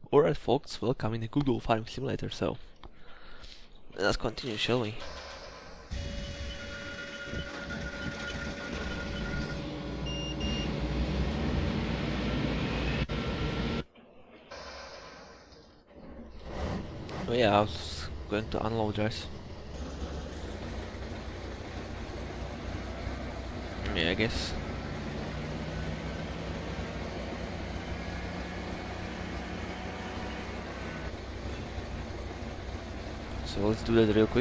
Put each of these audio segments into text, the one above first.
Alright folks, welcome in the Google Farming Simulator, so let's continue, shall we? Oh yeah, I was going to unload this. Yeah, I guess. So let's do that real quick.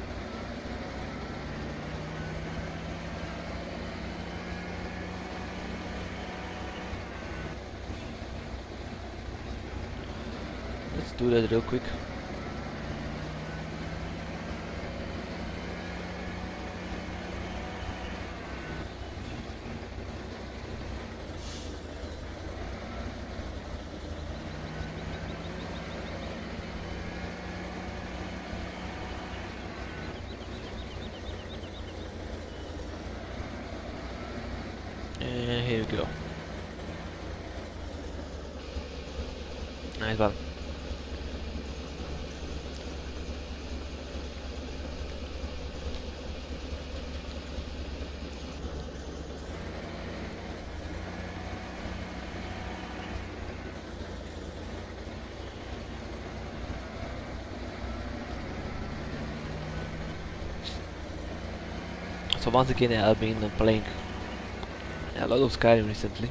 Let's do that real quick. And here we go. Nice one. So once again I've been playing a lot of Skyrim recently.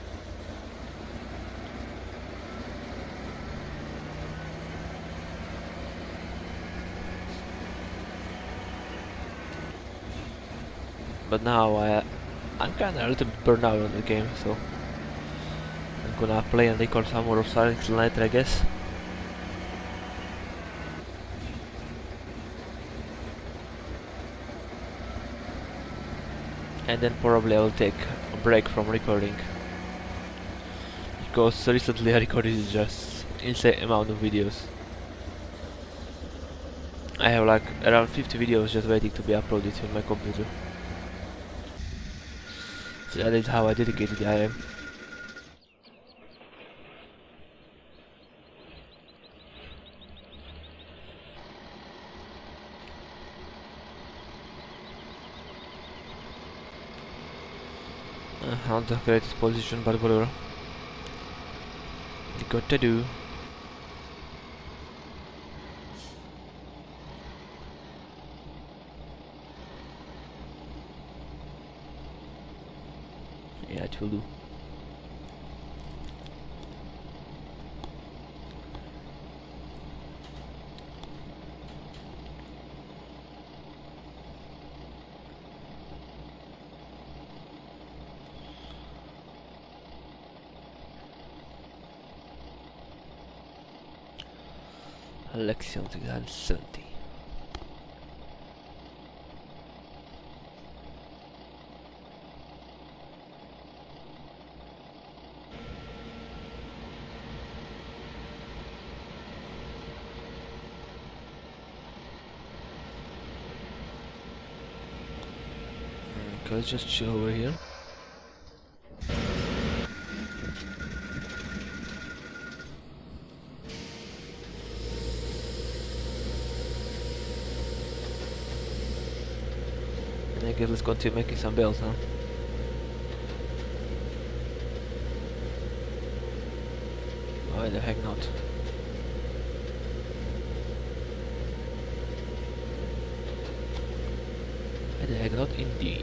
But now I'm kinda a little bit burned out on the game, so I'm gonna play and record some more of Silent Hill later, I guess. And then probably I will take a break from recording, because recently I recorded just insane amount of videos. I have like around 50 videos just waiting to be uploaded in my computer. So that is how dedicated I am. Not the greatest position, but whatever. You got to do. Yeah, it will do. Lexion 670. Okay, let's just chill over here. I guess let's continue making some bells, huh? Why the heck not? Why the heck not indeed?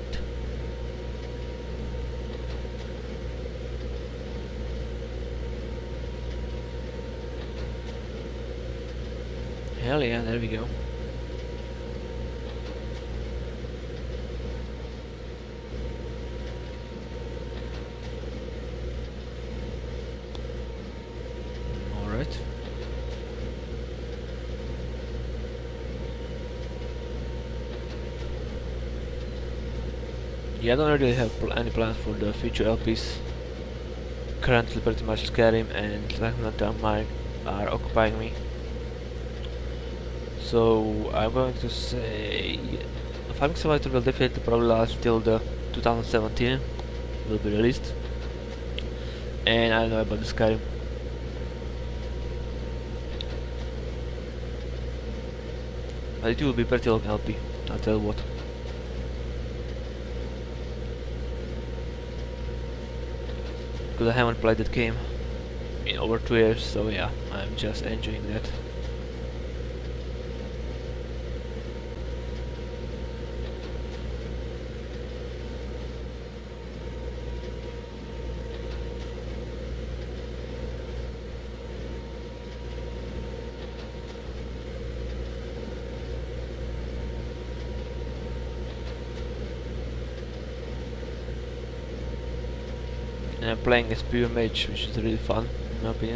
Hell yeah, there we go. Alright. Yeah, I don't really have any plans for the future LPs. Currently pretty much Skyrim and Silent Mine are occupying me. So I'm going to say Farming Simulator will definitely probably last till the 2017 will be released. And I don't know about the Skyrim. But it will be pretty long LP, I'll tell you what. Because I haven't played that game in over 2 years, so yeah, I'm just enjoying that. And I'm playing as pure mage, which is really fun, in my opinion.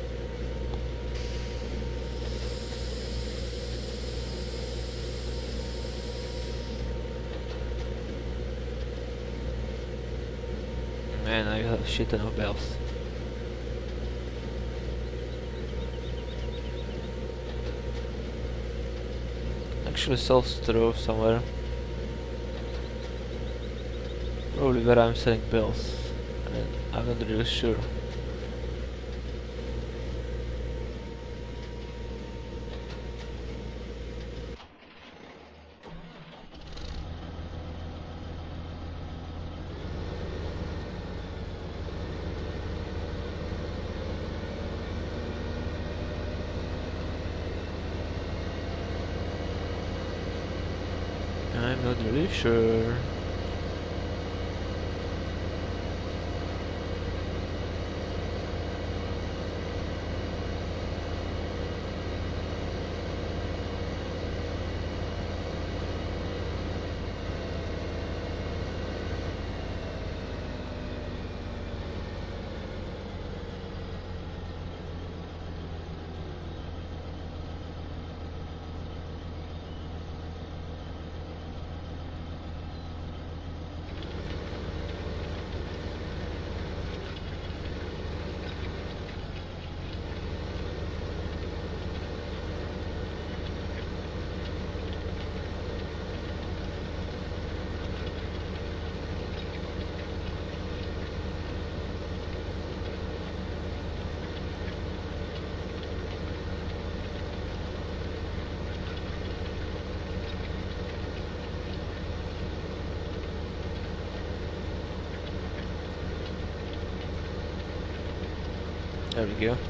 Man, I have a shit ton of bells. Actually sells through somewhere. Probably where I'm selling bells. And I'm not really sure. I'm not really sure. There we go.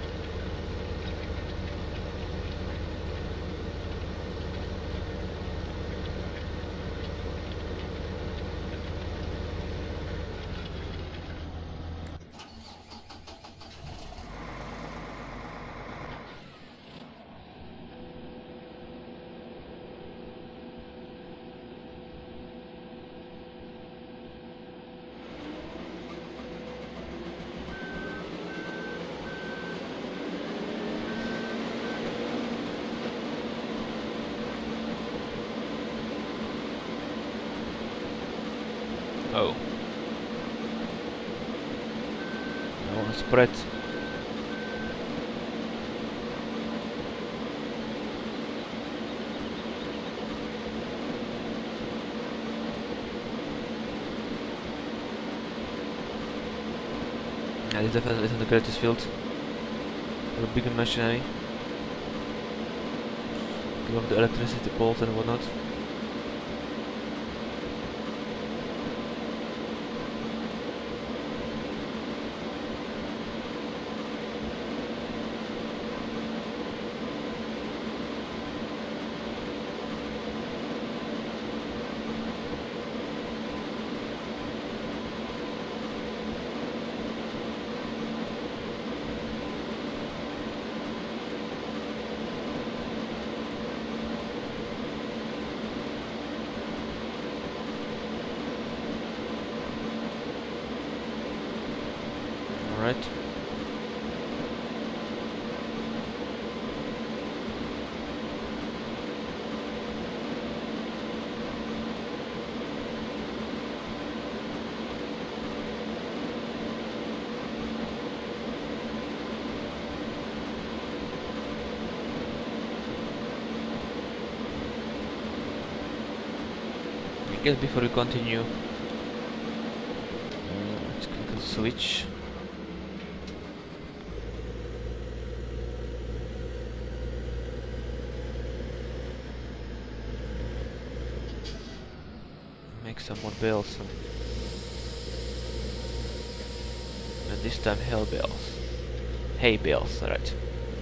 Oh. I want to spread. Yeah, this definitely isn't the greatest field for a bigger machinery. Give up the electricity poles and whatnot. Alright. I guess before we continue, let's click the switch. make some more bales and this time hay bales, right.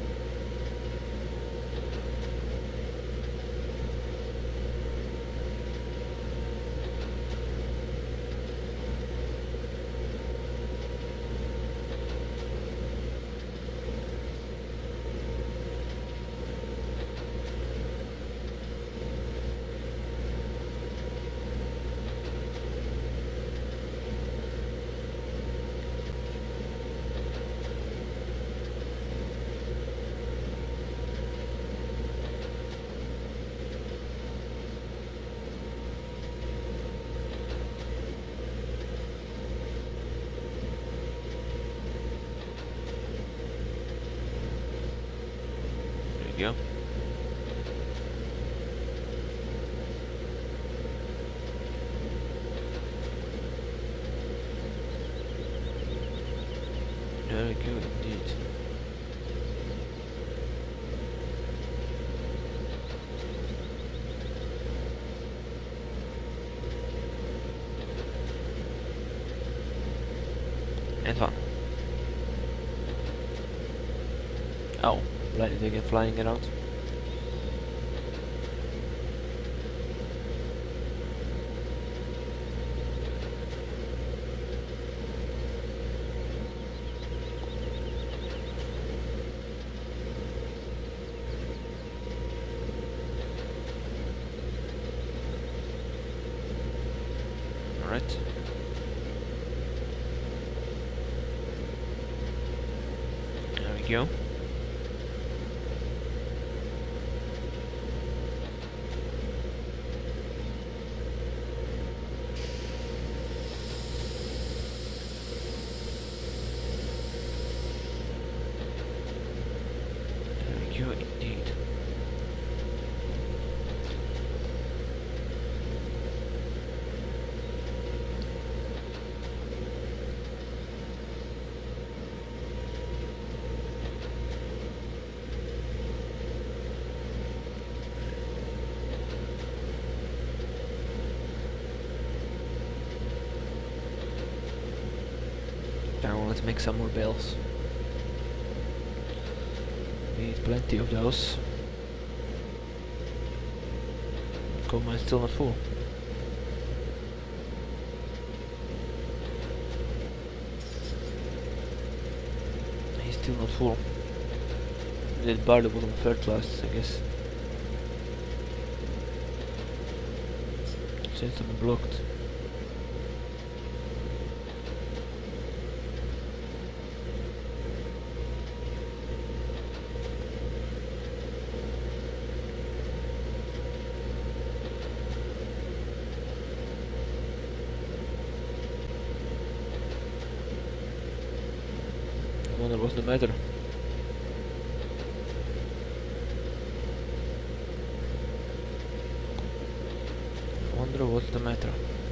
Go. Very good indeed. And fun. Oh. Lightning again flying around. Alright. There we go. Indeed. Now let's make some more bales. Need plenty of those. Coal mine's still not full. He's still not full. Did bar the bottom fertilized, I guess. Seems to be blocked. I wonder what's the matter. I wonder what's the matter.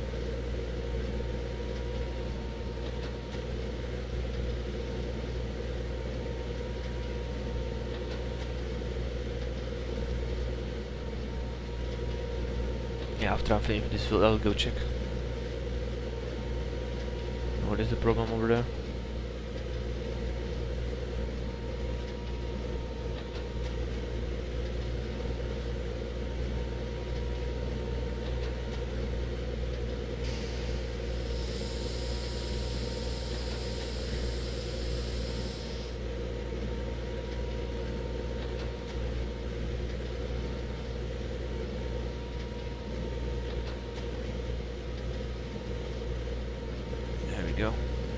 Yeah, after I finish this field, I'll go check. What is the problem over there? Go.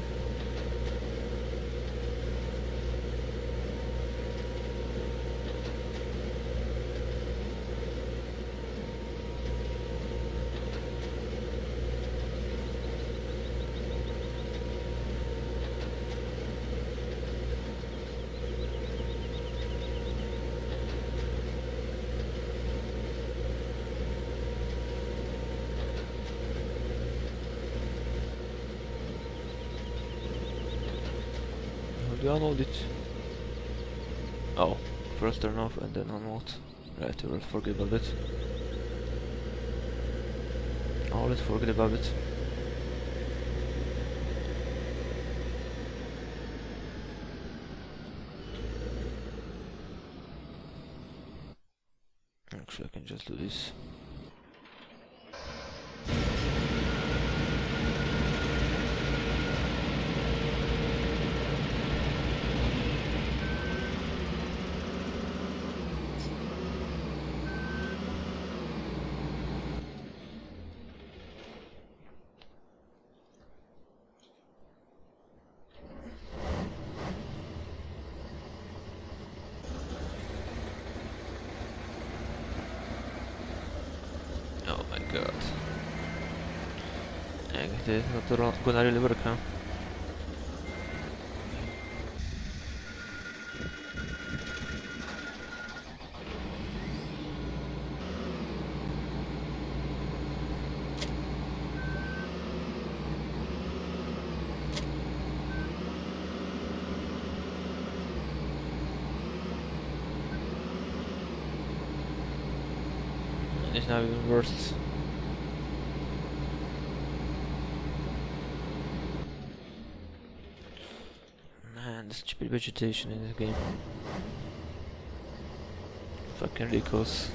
Do I unload it? Oh, first turn off and then unload. Right, I will forget about it. Always forget about it. Actually, I can just do this. Oh my god. It is not gonna really work, huh? It's now even worse. Man, there's stupid vegetation in this game. Fucking ridiculous.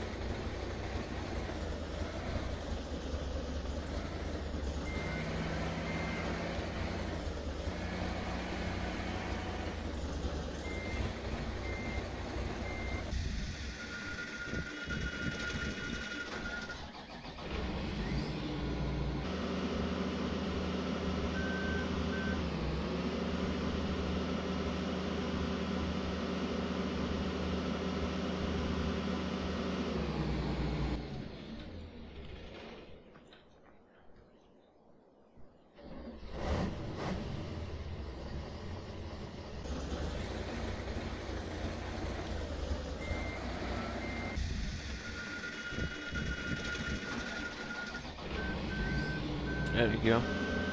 There we go.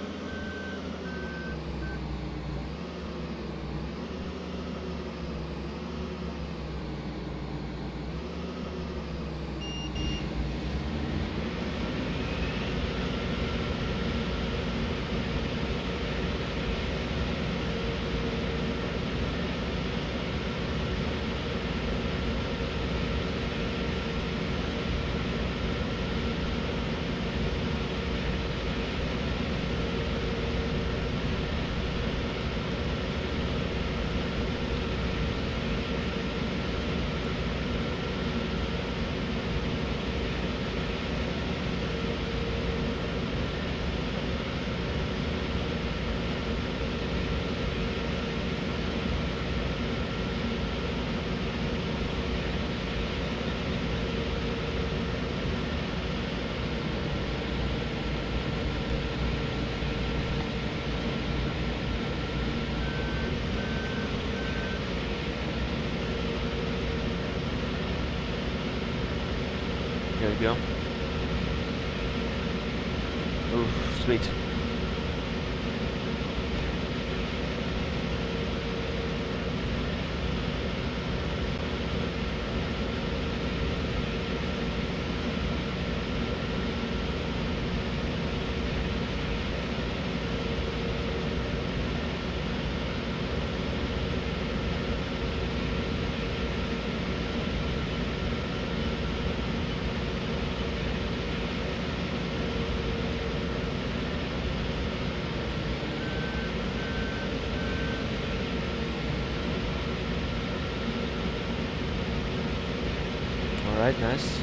There we go. Ooh, sweet. Alright, nice.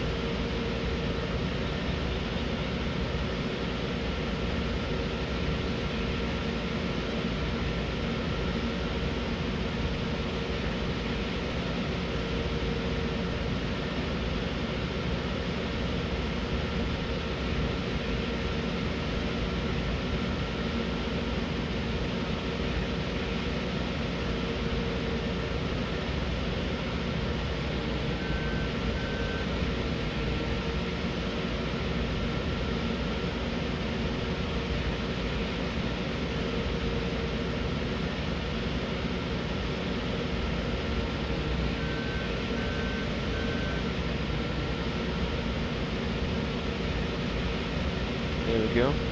Here we go.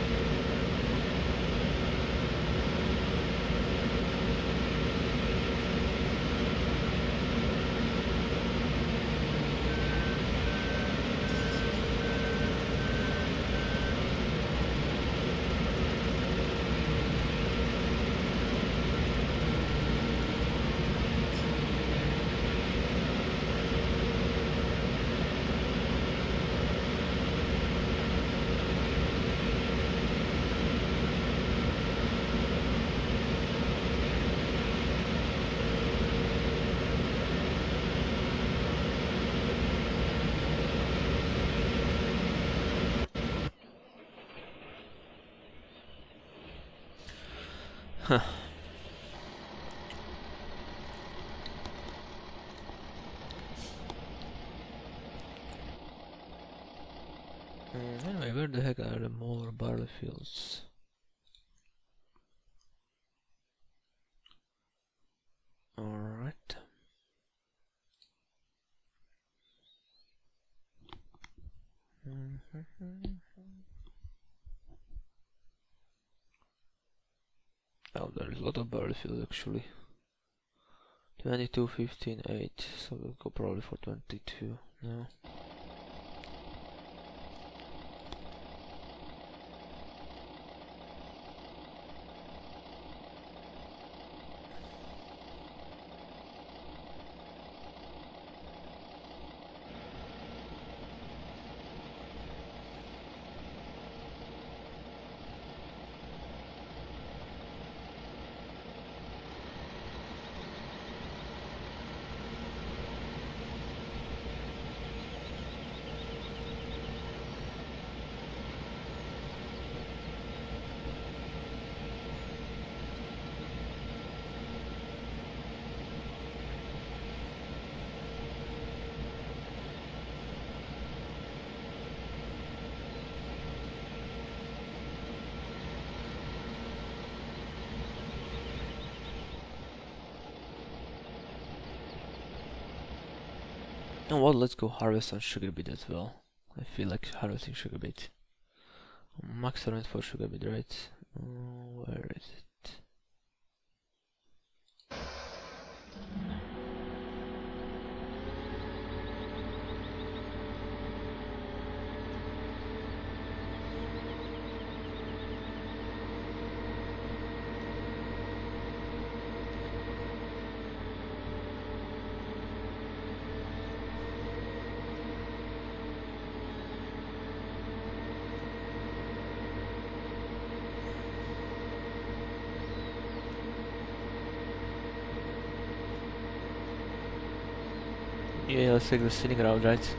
Huh. Anyway, where the heck are the more barley fields? Alright. Oh, there is a lot of barley fields actually. 22, 15, 8, so we'll go probably for 22 now. Oh well, let's go harvest on sugar beet as well. I feel like harvesting sugar beet. Max tolerance for sugar beet, right? Where is it? Yeah, let's take the scenic route, right?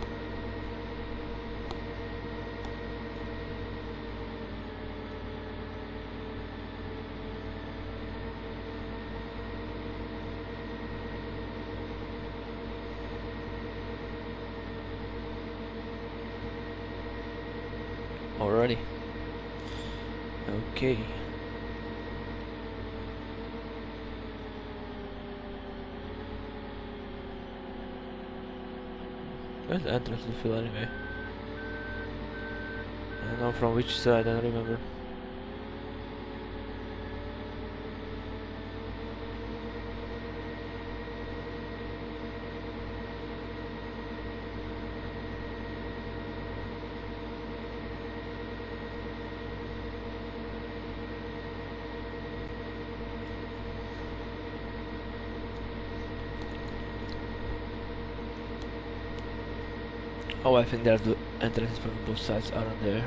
Alrighty. Okay. Where's the entrance to the field anyway? I don't know from which side, I don't remember. Oh, I think there's the entrances from both sides around there.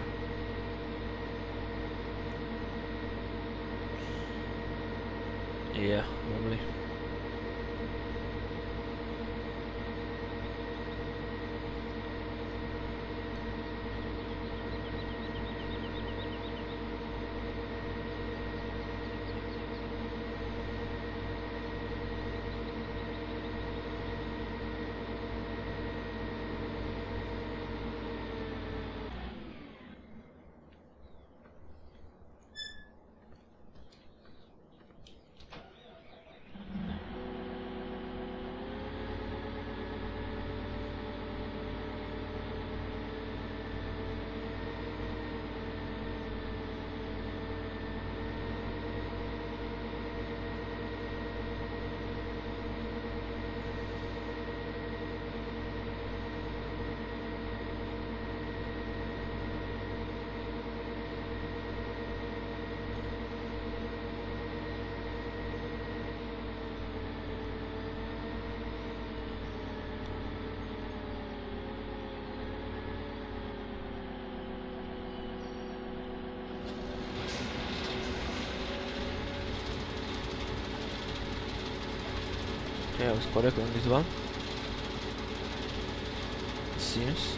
Yeah, normally. Yeah, I was correct on this one. It seems.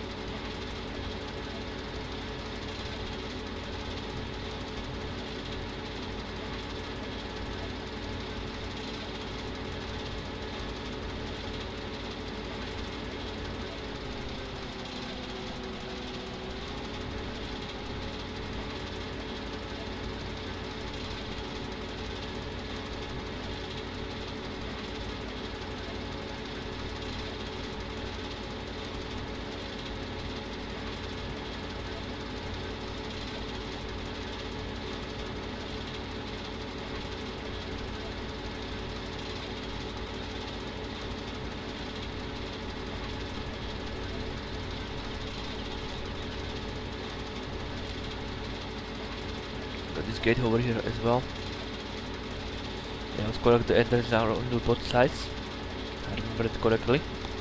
Got this gate over here as well. Yeah, I was correct, the entrance are on both sides. I remember it correctly.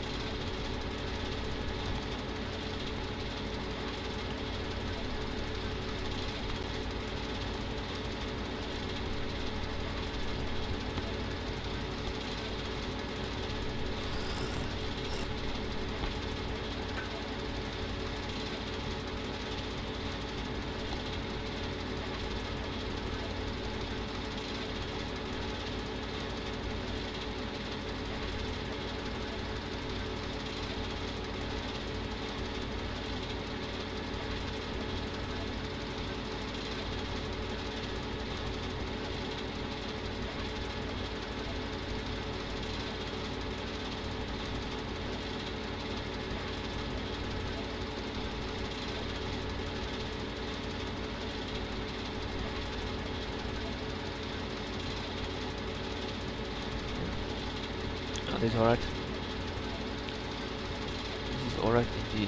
That is alright. This is alright indeed.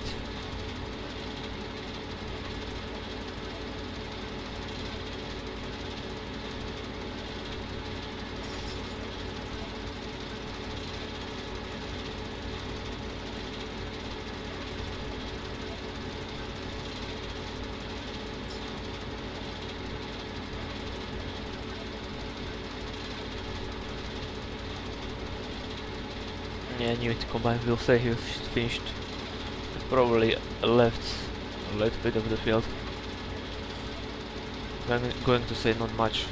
Yeah, I knew it. Combine will say he's finished. It's probably left a little bit of the field. I'm going to say not much.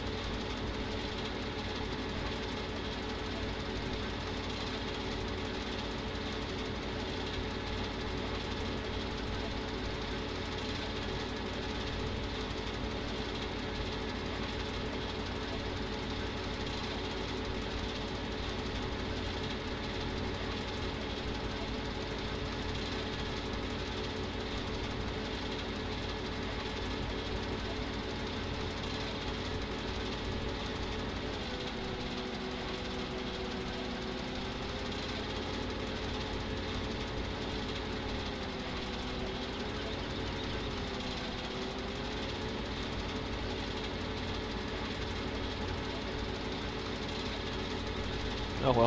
Oh well.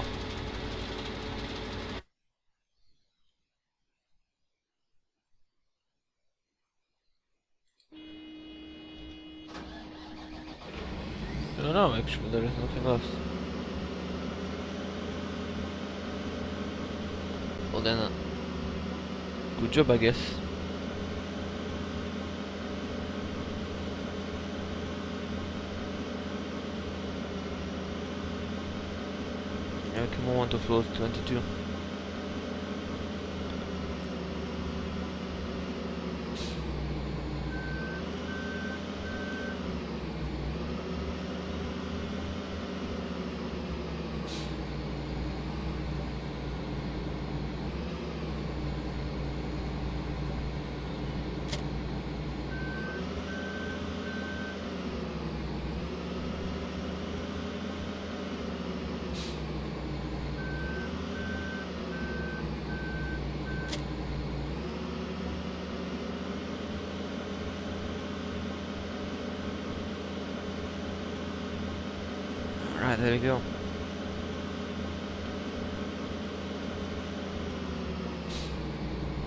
I don't know, actually, there is nothing else. Well then, good job, I guess. Yeah, we can move on to floor 22. Alright, there we go.